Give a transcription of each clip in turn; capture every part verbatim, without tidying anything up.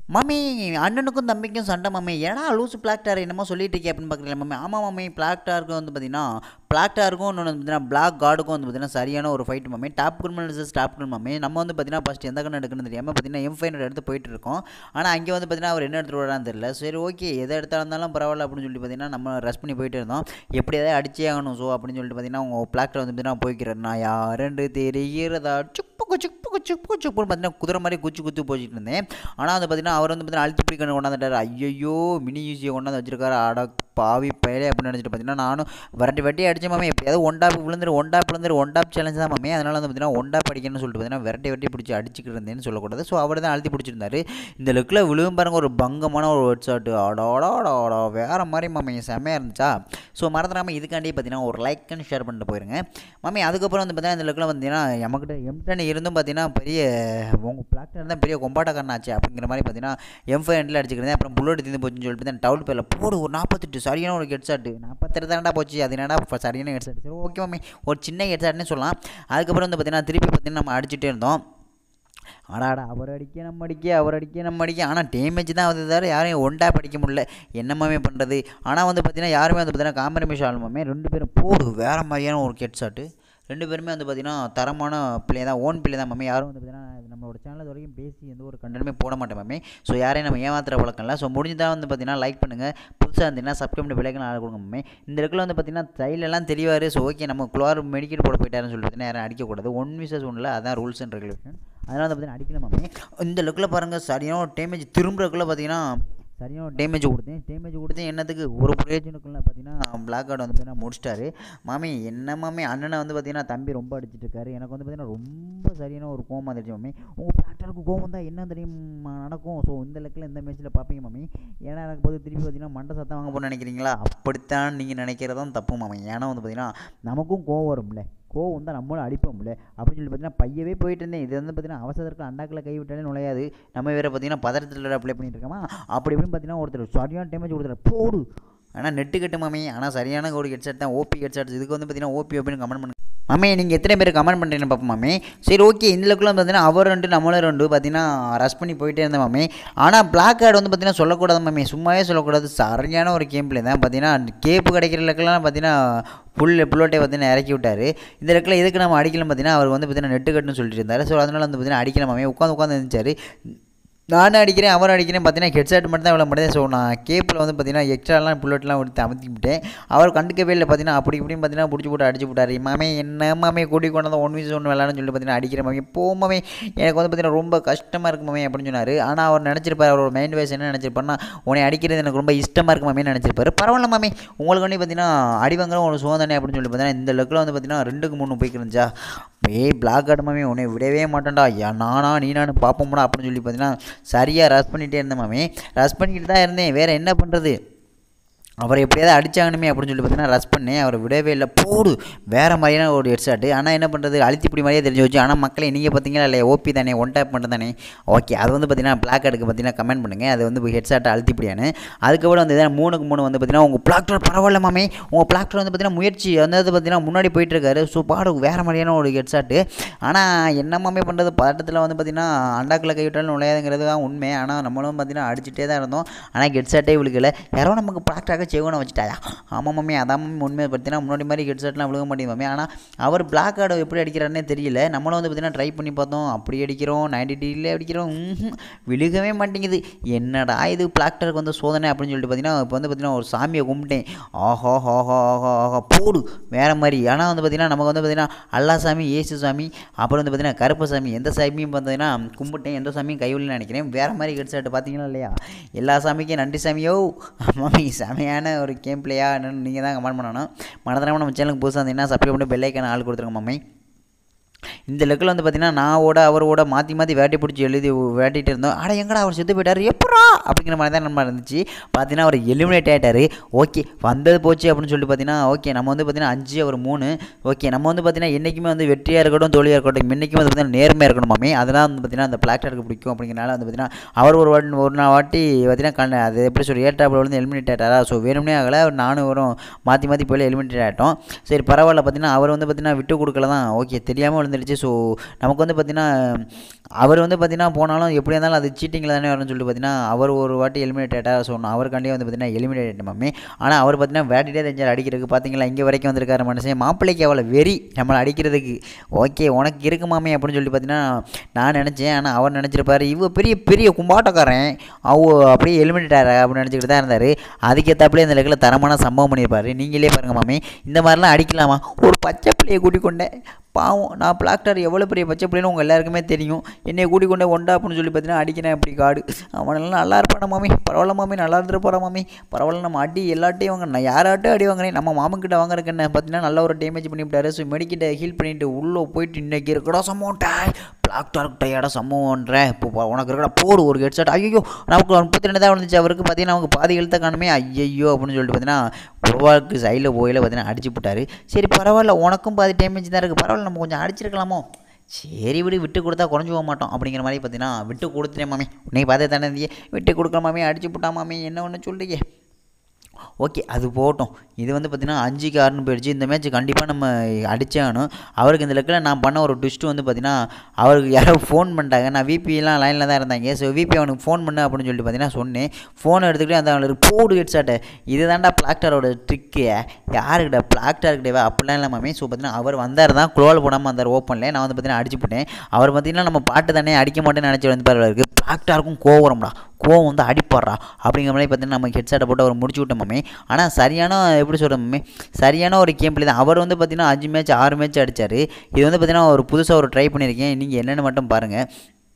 மாமி அண்ணனுக்கும் தம்பிக்கும் சண்டை மாமி. ஏன்னா லூசு பிளாக்டார் என்னமோ சொல்லிட்டு இருக்கே அப்படின்னு பார்க்குறீங்களா மாமி? ஆமாம் மாமி, பிளாக்டாருக்கும் வந்து பார்த்தீங்கன்னா பிளாக்டாருக்கும் இன்னொன்று வந்து பார்த்தீங்கன்னா பிளாக் கார்டுக்கும் வந்து பார்த்தீங்கன்னா சரியான ஒரு ஃபைட் மாமி. டாப் குன் வர்சஸ் டாப் குன் மாமி. நம்ம வந்து பார்த்தீங்கன்னா ஃபஸ்ட் எந்த கண்ணு எடுக்கணும்னு தெரியாமல் பார்த்தீங்கன்னா எம் ஃபைவ் எடுத்து போயிட்டு இருக்கோம். ஆனால் அங்கே வந்து பார்த்தீங்கன்னா அவர் என்ன எடுத்துகிட்டு வரான்னு தெரியல. சரி ஓகே, எதை எடுத்தா இருந்தாலும் பரவாயில்ல அப்படின்னு சொல்லிட்டு பார்த்தீங்கன்னா நம்ம ரஷ் பண்ணி போயிட்டு இருந்தோம். எப்படி எதாவது அடிச்சே ஆகணும் ஸோ அப்படின்னு சொல்லிட்டு பார்த்தீங்கன்னா அவங்க பிளாக்டார் வந்து பார்த்தீங்கன்னா போய்க்கிறார். நான் யாரென்று தெரிகிறதா சுப்பு சுப்பு சுப்பு சுப்புன்னு பார்த்தீங்கன்னா குதிரை மாதிரி குச்சி குத்து போச்சுட்டு இருந்தேன். ஆனால் வந்து பார்த்தீங்கன்னா அவர் வந்து பார்த்தீங்கன்னா அழுத்தி பிடிக்கணும் கொண்டாந்துட்டார். ஐயோ, மினி யூசியை கொண்டாந்து வச்சிருக்காரு. ஆடா பாவி பயலே அப்படின்னு நினச்சிட்டு பார்த்தீங்கன்னா நானும் வரட்டி வட்டி அடிச்ச மாமே. எப்படியாவது ஒண்டாப் விழுந்துரு ஒண்டாப் விழுந்துரு ஒண்டாப் சேலஞ்ச் தான் மாமே. அதனால் வந்து பார்த்தீங்கன்னா ஒண்டாப் அடிக்கணும்னு சொல்லிட்டு பார்த்தீங்கன்னா விரட்டி வட்டி பிடிச்சி அடிச்சுக்கிட்டு இருந்தேன்னு சொல்லக்கூடாது. ஸோ அவர் தான் அழுத்தி பிடிச்சிருந்தாரு. இந்த லுக்கில் விழுவும் பாருங்க ஒரு பங்கமான ஒரு ஹெட் ஷாட். ஆடாடா ஆடா வேறு மாதிரி மாமே, செம்மையாக இருந்துச்சா. ஸோ மறந்துடாமல் இதுக்காண்டி பார்த்தீங்கன்னா ஒரு லைக் அண்ட் ஷேர் பண்ணிட்டு போயிருங்க மாமே. அதுக்கப்புறம் வந்து பார்த்தீங்கன்னா இந்த லுக்கில் பார்த்தீங்கன்னா நம்மக்கிட்ட எம்டன் இருந்தும் பார்த்தீங்கன்னா பெரிய உங்கள் பிளாக்டர் தான் பெரிய கொம்பாட்டக்காரனாச்சு அப்படிங்கிற மாதிரி பார்த்தீங்கன்னா எம் ஃபைவ் ஹண்ட்ரட் அடிச்சுக்கிறேன். அப்புறம் புல்லட் தீர்ந்து போச்சுன்னு சொல்லிட்டு தான் டவுல் பேரில் போடு ஒரு நாற்பத்தெட்டு சரியான ஒரு ஹெட் ஷாட். நாற்பத்தெட்டு தானடா போச்சு, அது என்னடா சரியான ஹெட் ஷாட். சரி ஓகே மாமி, ஒரு சின்ன ஹெட் ஷாட்னே சொல்லலாம். அதுக்கப்புறம் வந்து பார்த்தீங்கன்னா திருப்பி பார்த்தீங்கன்னா நம்ம அடிச்சுட்டே இருந்தோம். ஆடாடா அவர் அடிக்க நம்ம அடிக்க அவர் அடிக்க நம்ம அடிக்க. ஆனால் டேமேஜ் தான் வந்து தவிர யாரையும் ஒண்டா படிக்க முடியல. என்னமாமே பண்ணுறது. ஆனால் வந்து பார்த்தீங்கன்னா யாருமே வந்து பார்த்தீங்கன்னா காம்ப்ரமைஸ் ஆகணுமாமே. ரெண்டு பேரும் போடு வேறு மாதிரியான ஒரு ஹெட் ஷாட்டு. ரெண்டு பேருமே வந்து பார்த்திங்கன்னா தரமான பிளே தான், ஓன் பிளே தான் மாமே. யாரும் வந்து பார்த்திங்கன்னா நம்மளோட சேனல் வரைக்கும் பேசி எந்த ஒரு கண்டென்ட்டுமே போட மாட்டேன் மாமே. ஸோ யாரையும் நம்ம ஏமாத்துற பழக்கம் இல்லை. ஸோ முடிஞ்சுதான் வந்து பார்த்திங்கன்னா லைக் பண்ணுங்கள், புதுசாக இருந்தீங்கன்னா சப்ஸ்கிரைப் பண்ணி விலைக்கு ஆள் கொடுங்க மாமே. இந்த இடத்துல வந்து பார்த்திங்கன்னா தைலெல்லாம் தெளிவார். ஸோ ஓகே, நம்ம குளோர் மெடிக்கெட் போட போயிட்டாருன்னு சொல்லிட்டு பார்த்தீங்கன்னா யாரும் அடிக்கக்கூடாது. ஒன் விசஸ் ஒன்றில் அதான் ரூல்ஸ் அண்ட் ரெகுலேஷன். அதனால் வந்து பார்த்திங்கன்னா அடிக்கல மாமே. இந்த லுக்கில் பாருங்கள் சரியான ஒரு டேமேஜ் திரும்புறதுக்குள்ளே பார்த்திங்கன்னா சரியான ஒரு டேமேஜ் கொடுத்தேன். டேமேஜ் கொடுத்தேன் என்னத்துக்கு ஒரு பிரயோஜனக்குள்ள பார்த்தீங்கன்னா பிளாக் கார்டு வந்து பார்த்தீங்கன்னா முடிச்சிட்டாரு மாமி. என்ன மாமி, அண்ணனை வந்து பார்த்தீங்கன்னா தம்பி ரொம்ப அடிச்சிட்டு இருக்காரு. எனக்கு வந்து பார்த்தீங்கன்னா ரொம்ப சரியான ஒரு கோவம் வந்துடுச்சு மாமி. உங்கள் பிளாக்டருக்கு கோவம் தான் என்ன தெரியும் நடக்கும். ஸோ இந்த லெக்கில் இந்த மேட்ச்சில் பார்ப்பீங்க மாமி. ஏன்னா எனக்கு போது திருப்பி பார்த்தீங்கன்னா மண்டை சத்தம் வாங்க போன்னு நினைக்கிறீங்களா? அப்படித்தான் நீங்கள் நினைக்கிறதும் தப்பு மாமி. ஏன்னா வந்து பார்த்தீங்கன்னா நமக்கும் கோவம் வரும்ல, கோவம் தான் நம்மளும் அடிப்போம்ல அப்படின்னு சொல்லி பார்த்தீங்கன்னா பையவே போயிட்டு இருந்தேன். இது வந்து பார்த்தீங்கன்னா அவசரத்துக்கு அண்டாக்கில் கை விட்டாலே நுழையாது. நம்ம வேறு பார்த்தீங்கன்னா பதட்டத்தில் அப்ளை பண்ணிட்டு இருக்கோமா. அப்படி இப்படின்னு பார்த்தீங்கன்னா ஒருத்தர் சரியான டேமேஜ் கொடுத்துரு போடு. ஆனால் நெட்டு கட்டு மாமி. ஆனால் சரியான ஒரு ஹெட் ஷாட் தான், ஓபி ஹெட் ஷாட்ஸ். இதுக்கு வந்து பார்த்தீங்கன்னா ஓபி ஓபின்னு கமெண்ட் பண்ணுங்க மாமி. நீங்கள் எத்தனை பேர் கமெண்ட் பண்ணுறீங்கன்னு பார்ப்போம் மாமி. சரி ஓகே, இந்த லெக்கில் பார்த்தீங்கன்னா அவர் ரெண்டு நம்மளும் ரெண்டு பார்த்தீங்கன்னா ரஷ் பண்ணி போயிட்டே இருந்தேன் மாமி. ஆனால் பிளாக் கார்டு வந்து பார்த்தீங்கன்னா சொல்லக்கூடாது மாமி, சும்மாவே சொல்லக்கூடாது. சரியான ஒரு கேம் பிளே தான். பார்த்தீங்கன்னா கேப்பு கிடைக்கிற லெக்கெல்லாம் பார்த்தீங்கன்னா புல் புல்லோட்டை பார்த்தீங்கன்னா இறக்கி விட்டார். இந்த லெக்கில் எதுக்கு நம்ம அடிக்கலாம் பார்த்தீங்கன்னா அவர் வந்து பார்த்தீங்கன்னா நெட்டு கட்டுன்னு சொல்லிட்டு இருந்தார். ஸோ அதனால் வந்து பார்த்தீங்கன்னா அடிக்கலாம் மாமி. உட்காந்து உட்காந்து இருந்துச்சார். நானும் அடிக்கிறேன் அவர் அடிக்கிறேன் பார்த்தீங்கன்னா ஹெட் ஷாட் மட்டும் தான் இவ்வளோ முடியாது. ஸோ நான் கேப்பில் வந்து பார்த்தீங்கன்னா எக்ஸ்ட்ராலாம் புல்லட்லாம் எடுத்து அமுத்தி விட்டேன். அவர் கண்டுக்கவே இல்லை. பார்த்தீங்கன்னா அப்படி இப்படின்னு பார்த்தீங்கன்னா பிடிச்சி போட்டு அடிச்சு விட்டார். மாமே என்ன மாமே கூட்டி கொண்டு வந்து ஒன் வீஸ் ஒன்று விளாட்னு சொல்லி பார்த்தீங்கன்னா அடிக்கிற மாமே போமாமே. எனக்கு வந்து பார்த்தீங்கன்னா ரொம்ப கஷ்டமாக இருக்கு மாமே அப்படின்னு சொன்னார். ஆனால் அவர் நினச்சிருப்பார், அவரோட மைண்ட் வைஸ் என்ன நினச்சிருப்பாருன்னா உன்னை அடிக்கிறது எனக்கு ரொம்ப இஷ்டமாக இருக்கு மாமே நினச்சிருப்பார். பரவாயில்ல மாமே, உங்களுக்கு வந்து பார்த்தீங்கன்னா அடிவங்கிற ஒரு சோதனை அப்படின்னு சொல்லி பார்த்தீங்கன்னா இந்த லெக்கில் வந்து பார்த்தீங்கன்னா ரெண்டுக்கு மூணு போய்க்கிருந்துச்சா. ஏய் பிளாக் கார்டு மாமே, உன்னை விடவே மாட்டேன்டா, ஏன் நானா நீ நானும் பார்ப்போம்டா அப்படின்னு சொல்லி பார்த்தீங்கன்னா சரியாக ரஷ் பண்ணிகிட்டே இருந்தேன் மாமே. ரஷ் பண்ணிக்கிட்டு தான் இருந்தேன், வேறு என்ன பண்ணுறது. அவரை எப்படியாவது அடிச்சாங்கணுமே அப்படின்னு சொல்லி பார்த்தீங்கன்னா ரஷ் பண்ணேன். அவரை விடவே இல்லை போடு வேறு மாதிரியான ஒரு ஹெட் ஷாட்டு. ஆனால் என்ன பண்ணுறது, அழுத்தி இப்படி மாதிரியே தெரிஞ்சு வச்சு. ஆனால் மக்களை நீங்கள் பார்த்தீங்களா இல்லையா, ஓபி தானே, ஒன் டேப் மட்டும் தானே. ஓகே, அது வந்து பார்த்தீங்கன்னா பிளாக் கார்டுக்கு பார்த்தீங்கன்னா கமெண்ட் பண்ணுங்கள், அது வந்து ஹெட் ஷாட்டை அழுத்திப்படியானு. அதுக்கப்புறம் வந்து எதாவது மூணுக்கு மூணு வந்து பார்த்தீங்கன்னா உங்கள் பிளாக்டர் பரவாயில்ல மாமே. உங்கள் பிளாக்டர் வந்து பார்த்தீங்கன்னா முயற்சி வந்து பார்த்தீங்கன்னா முன்னாடி போயிட்டுருக்காரு. ஸோ பாடு வேறு மாதிரியான ஒரு ஹெட் ஷாட்டு. ஆனால் என்ன மாமே பண்ணுறது, பதட்டத்தில் வந்து பார்த்தீங்கன்னா அண்டாக்கில் கைவிட்டாலும் நுழையாதுங்கிறது தான் உண்மை. ஆனால் நம்மளும் பார்த்தீங்கன்னா அடிச்சுட்டே தான் இருந்தோம். ஆனால் ஹெட் ஷாட்டே விழுக்கலை. யாரோ நமக்கு பிளாக்டராக செவனை வச்சுட்டாயா. ஆமாம் மம்மி, அதான் மம்மி உண்மையை பார்த்தீங்கன்னா முன்னாடி மாதிரி ஹெட் ஷாட்லாம் விழுக மாட்டேங்குது மம்மி. ஆனால் அவர் பிளாக் கார்டு எப்படி அடிக்கிறாருன்னே தெரியல. நம்மளும் வந்து பார்த்தீங்கன்னா ட்ரை பண்ணி பார்த்தோம், அப்படி அடிக்கிறோம், நைன்டி டிகிரியில் அடிக்கிறோம், விழுகவே மாட்டேங்குது. என்னடா இது பிளாக்டருக்கு வந்து சோதனை அப்படின்னு சொல்லிட்டு பார்த்தீங்கன்னா இப்போ வந்து பார்த்தீங்கன்னா ஒரு சாமியை கும்பிட்டேன். ஆஹா ஆஹா ஆஹா ஆஹா போடு வேறு மாதிரி. ஆனால் வந்து பார்த்தீங்கன்னா நமக்கு வந்து பார்த்தீங்கன்னா அல்லா சாமி, ஏசு சாமி, அப்புறம் வந்து பார்த்தீங்கன்னா கருப்பு சாமி, எந்த சாமியும் பார்த்தீங்கன்னா கும்பிட்டேன், எந்த சாமியும் கைவில்லைன்னு நினைக்கிறேன். வேறு மாதிரி ஹெட் ஷாட் பார்த்தீங்களா இல்லையா. எல்லா சாமிக்கும் நன்றி சாமியோ. மம்மி செமையான ஒரு கேம் பிளேயா என்னன்னு நீங்கள் தான் கமெண்ட் பண்ணணும். மறந்துடாமல் நம்ம சேனலுக்கு புதுசாக இருந்தீங்கன்னா சப்ஸ்கிரைப் பண்ணி பெல் ஐக்கான ஆள் கொடுத்துருங்க மம்மி. இந்த லெக்கில் வந்து பார்த்தீங்கன்னா நான் ஓட அவரோட மாற்றி மாற்றி வேட்டி பிடிச்சி எழுதி வேட்டிகிட்டு இருந்தோம். ஆனால் எங்கடா அவர் செத்து போயிட்டார் எப்படா அப்படிங்கிற மாதிரி தான் நம்ம இருந்துச்சு. பார்த்தீங்கன்னா அவர் எலிமினேட் ஆகிட்டார். ஓகே வந்தது போச்சு அப்படின்னு சொல்லிட்டு பார்த்தீங்கன்னா ஓகே நம்ம வந்து பார்த்தீங்கன்னா அஞ்சு அவர் மூணு. ஓகே நம்ம வந்து பார்த்தீங்கன்னா என்றைக்குமே வந்து வெற்றியாக இருக்கட்டும் தோல்வியாக இருக்கட்டும் என்றைக்குமே வந்து பார்த்தீங்கன்னா நேர்மையாக இருக்கணும் மாமே. அதெல்லாம் வந்து பார்த்தீங்கன்னா அந்த பிளாக்டாருக்கு பிடிக்கும். அப்படிங்கிறனால வந்து பார்த்தீங்கன்னா அவர் ஒரு வாட்டி ஒரு நாள் வாட்டி பார்த்தீங்கன்னா கண் அது எப்படி சொல்லி ஏற்றாப்பில் வந்து எலிமினேட் ஆகிட்டாரா. ஸோ வேணும்னே ஆகலை. நானும் வரும் மாற்றி மாற்றி போய் எலிமினேட் ஆகிட்டோம். சரி பரவாயில்ல. பார்த்தீங்கன்னா அவர் வந்து பார்த்தீங்கன்னா விட்டு கொடுக்கல தான். ஓகே தெரியாமல் விழுந்துருச்சு. ஸோ நமக்கு வந்து பார்த்தீங்கன்னா அவர் வந்து பார்த்தீங்கன்னா போனாலும் எப்படி இருந்தாலும் அது சீட்டிங்கில் தானே வரும்னு சொல்லிட்டு பார்த்தீங்கன்னா அவர் ஒரு வாட்டி எலிமினேட் ஆகிட்டார். ஸோ அவருக்காண்டியே வந்து பார்த்தீங்கன்னா எலிமினேட் ஆகிட்ட மாமே. ஆனால் அவர் பார்த்தீங்கன்னா வேட்டிட்டே தெரிஞ்சார் அடிக்கிறதுக்கு. பார்த்தீங்களா இங்கே வரைக்கும் வந்திருக்காரு மனுஷன். மாப்பிள்ளைக்கு அவ்வளோ வெறி நம்மளை அடிக்கிறதுக்கு. ஓகே உனக்கு இருக்கு மாமே அப்படின்னு சொல்லி பார்த்தீங்கன்னா நான் நினச்சேன். ஆனால் அவர் நினச்சிருப்பார் இவ பெரிய பெரிய கும்பாட்டக்காரன் அவ அப்படியே எலிமினேட் ஆகிற அப்படின்னு நினச்சிக்கிட்டு தான் இருந்தார். அதுக்கேற்றாப்புலேயே இந்த லெக்கில் தரமான சம்பவம் பண்ணியிருப்பார். நீங்களே பாருங்கள் மாமே. இந்த மாதிரிலாம் அடிக்கலாமா? ஒரு பச்சை பிள்ளையை கூட்டிக் கொண்டேன் பாவம். நான் பிளாக்டார் எவ்வளோ பெரிய பச்சை பிள்ளைன்னு உங்கள் எல்லாருக்குமே தெரியும். என்னை கூட்டிக் கொண்டே ஒண்டா அப்படின்னு சொல்லி பார்த்தீங்கன்னா அடிக்கிறேன் அப்படி காடு. அவனெல்லாம் நல்லா இருப்பான மாமி. பரவாயில்ல மாமி நல்லா இருந்துட்டு போகிறான் மாமி. பரவாயில்ல நம்ம அடி எல்லாட்டையும் வாங்க நான் யாராட்டும் அடி வாங்கினேன். நம்ம மாமன்கிட்ட வாங்குறதுக்கு என்ன பார்த்தீங்கன்னா நல்ல ஒரு டேமேஜ் பண்ணிவிட்டாரு. ஸோ மெடிக்கிட்ட ஹீல் பண்ணிவிட்டு உள்ளே போயிட்டு இன்றைக்கி இருக்கடா சம்பவம் பிளாக்டார்க் டயர்டாக சம்பவம்ன்றேன். இப்போ உனக்கு இருக்கடா போடு ஒரு ஹெட்ஷாட். ஐயோ நமக்கு முப்பத்தி ரெண்டு தான் வந்துச்சு. அவருக்கு பார்த்தீங்கன்னா நமக்கு பாதி எழுத்த காணுமே. ஐயோ அப்படின்னு சொல்லிட்டு பார்த்தீங்கன்னா குரோவாக்கு சைடில் போயில பார்த்தீங்கன்னா அடிச்சு போட்டார். சரி பரவாயில்ல உனக்கும் பாதி டேமேஜ் தான் இருக்குது. பரவாயில்ல நம்ம கொஞ்சம் அடிச்சிருக்கலாமோ. சரி விடு விட்டு கொடுத்தா குறைஞ்சி போக மாட்டோம் அப்படிங்கிற மாதிரி பார்த்தீங்கன்னா விட்டு கொடுத்துட்டேன் மாமி. உன்னை பார்த்தே தானே இருந்தியே விட்டு கொடுக்குற மாமி அடிச்சு போட்டா மாமி என்ன ஒன்று சொல்கிறீங்க. ஓகே அது போகட்டும். இது வந்து பார்த்திங்கன்னா அஞ்சுக்கு ஆறுன்னு போயிடுச்சு. இந்த மேட்ச் கண்டிப்பாக நம்ம அடிச்சே ஆகணும். அவருக்கு இந்த லெக்கில் நான் பண்ண ஒரு ட்விஸ்ட்டு வந்து பார்த்திங்கன்னா அவருக்கு யாரோ ஃபோன் பண்ணிட்டாங்க. நான் விபிலாம் லைனில் தான் இருந்தாங்க. ஸோ விபி அவனுக்கு ஃபோன் பண்ணு அப்படின்னு சொல்லிட்டு பார்த்தீங்கன்னா சொன்னேன். ஃபோனை எடுத்துக்கிட்டு அந்த அவனுக்கு போடு ஹெட்ஷாட்டை இது தான்டா பிளாக்டாரோட ட்ரிக்கு. யாருக்கிட்ட பிளாக்டார்கிட்டவே அப்படிலாம் இல்லாமே. ஸோ பார்த்தீங்கன்னா அவர் வந்தார் தான் குளோவில் போடாமல் வந்தார் ஓப்பனில். நான் வந்து பார்த்தீங்கன்னா அடிச்சு போட்டேன். அவர் பார்த்திங்கன்னா நம்ம பாட்டு தானே அடிக்க மாட்டேன்னு நினச்சி வந்து பாரு இருக்குது. பிளாக்டாருக்கும் கோவம் வரும்டா. கோவம் வந்து அடிப்பாடுறா அப்படிங்கிற மாதிரி பார்த்தீங்கன்னா நம்ம ஹெட்ஷாட்டை போட்டு அவர் முடிச்சு விட்டோமே. ஆனால் சரியான எப்படி சொல்கிறோமே சரியான ஒரு கேம் பிளே தான். அவர் வந்து பார்த்திங்கன்னா அஞ்சு மேட்ச் ஆறு மேட்ச் அடித்தார். இது வந்து பார்த்திங்கன்னா ஒரு புதுசாக ஒரு ட்ரை பண்ணியிருக்கேன். நீங்கள் என்னென்னு மட்டும் பாருங்கள்.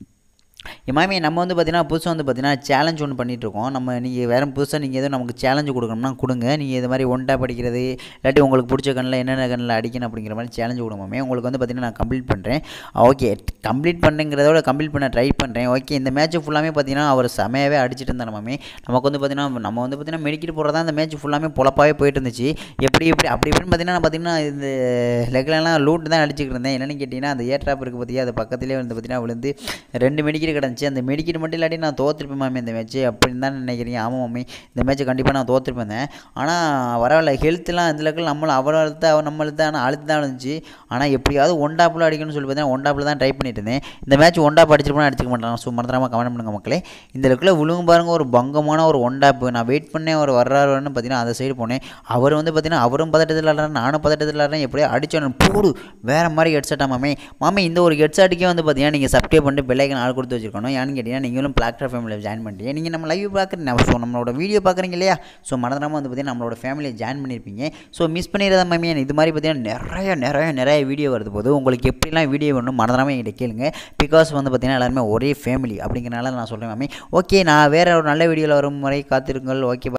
மாமி நம்ம வந்து பார்த்திங்கன்னா புதுசாக வந்து பார்த்திங்கன்னா சேலஞ்ச் ஒன்று பண்ணிகிட்ருக்கோம். நம்ம நீங்கள் வேறு புதுசாக நீங்கள் எதுவும் நமக்கு சேலஞ்சு கொடுக்கணும்னா கொடுங்க. நீங்கள் இது மாதிரி ஒன் டேப் அடிக்கிறது இல்லாட்டி உங்களுக்கு பிடிச்ச கண்ணில் என்னென்ன கண்ணில் அடிக்கணும் அப்படிங்கிற மாதிரி சேலஞ்சு கொடுமாமே. உங்களுக்கு வந்து பார்த்திங்கன்னா நான் கம்ப்ளீட் பண்ணுறேன். ஓகே கம்ப்ளீட் பண்ணுங்கிறதோட கம்ப்ளீட் பண்ண ட்ரை பண்ணுறேன். ஓகே இந்த மேட்ச் ஃபுல்லாமே பார்த்திங்கன்னா அவர் செமையாகவே அடிச்சிட்டு இருந்தார் மாமே. நமக்கு வந்து பார்த்திங்கன்னா நம்ம வந்து பார்த்திங்கன்னா மெடிக்கிட்டு போகிறதா இந்த மேட்ச் ஃபுல்லாமே பொழப்பாகவே போயிட்டு இருந்துச்சு. எப்படி எப்படி அப்படி இப்படின்னு பார்த்திங்கன்னா பார்த்திங்கன்னா இந்த லெக்லலாம் லூட்டு தான் அடிச்சுக்கிட்டு இருந்தேன். என்னென்னு கேட்டிங்கன்னா அந்த ஏர் ட்ராப் இருக்குது பார்த்தியா அது பக்கத்துலேயே வந்து பார்த்திங்கன்னா விழுந்து ரெண்டு மெடிக்கிட்டு கிடந்துச்சு. அந்த மெடிக்கிட்டு மட்டும் இல்லாட்டி நான் தோற்றுருப்பேன் மாமி இந்த மேட்ச்சு அப்படின்னு தான் நினைக்கிறீங்க. ஆமாம் மாமி இந்த மேட்ச்சை கண்டிப்பாக நான் தோற்றுருப்பேன். ஆனால் வரவில்லை ஹெல்த்லாம் இந்த லெக்கில் நம்மளை அவரை அழுத்த அவர் நம்ம அழுத்த ஆனால் அழுத்து தான் இருந்துச்சு. ஆனால் எப்படியாவது ஒண்டாப்பில் அடிக்கணும்னு சொல்லி பார்த்தீங்கன்னா ஒண்டாப்பில் தான் ட்ரை பண்ணிட்டு இருந்தேன். இந்த மேட்ச் ஒண்டாப் அடிச்சிருப்போம் அடிச்சிக்க மாட்டாங்க. ஸோ மறந்துடாமல் கமெண்ட் பண்ணுங்க மக்களே. இந்த லெக்கில் விழுங்க பாருங்கள் ஒரு பங்கமான ஒரு ஒண்டாப்பு. நான் வெயிட் பண்ணேன் அவர் வர்றாருன்னு பார்த்தீங்கன்னா அந்த சைடு போனேன். அவர் வந்து பார்த்தீங்கன்னா அவரும் பதட்டத்தில் ஆடுறேன் நானும் பதட்டத்தில் ஆடுறேன். எப்படியோ அடிச்சோன்னு போடு வேறு மாதிரி ஹெட்செட்டா மாமே. மாமே இந்த ஒரு ஹெட்செட்டுக்கே வந்து பார்த்தீங்கன்னா நீங்கள் சப்ஸ்கிரைப் பண்ணிட்டு பெல் ஐக்கான் ஆள் கொடுத்து வச்சிருக்கணும். ஏன்னு கேட்டிங்கன்னா நீங்களும் பிளாக்டார் ஃபேமிலியில் ஜாயின் பண்ணிட்டீங்க. நீங்கள் நம்ம லைவ் பார்க்குறீங்க. ஸோ நம்மளோட வீடியோ பார்க்குறீங்க இல்லையா. ஸோ மறந்துடாமல் வந்து பார்த்தீங்கன்னா நம்மளோட ஃபேமிலியை ஜாயின் பண்ணியிருப்பீங்க. ஸோ மிஸ் பண்ணிடுறத மாமி இது மாதிரி பார்த்தீங்கன்னா நிறைய நிறைய நிறைய வீடியோ வருது போது உங்களுக்கு எப்படிலாம் வீடியோ வேணும் மறந்துடாமல் என்கிட்ட கேளுங்க. பிகாஸ் வந்து பார்த்தீங்கன்னா எல்லாருமே ஒரே ஃபேமிலி அப்படிங்கிறனால நான் சொல்கிறேன் மாமி. ஓகே நான் வேறு ஒரு நல்ல வீடியோவில் வரும் முறை காத்திருங்கள். ஓகே.